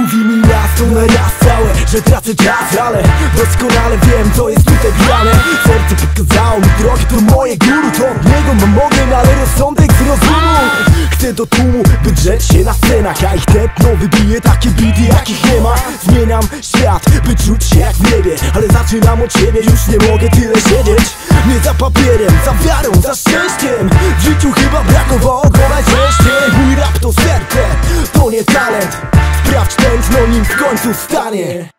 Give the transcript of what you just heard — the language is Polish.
Mówi mi miasto na raz całe, że tracę czas, ale doskonale wiem, co jest tutaj grane. Serce pokazało mi drogę, to moje guru, to od niego mam ogień, ale rozsądek z rozumu. Chcę do tłumu, by drzeć się na scenach, a ich tętno wybije takie bity, jakich nie ma. Zmieniam świat, by czuć się jak w niebie, ale zaczynam od siebie, już nie mogę tyle siedzieć. Nie za papierem, za wiarą, za szczęściem. W życiu chyba brakowało go najczęściej. Mój rap to serce, to nie talent. Sprawdź tętno, nim w końcu stanie.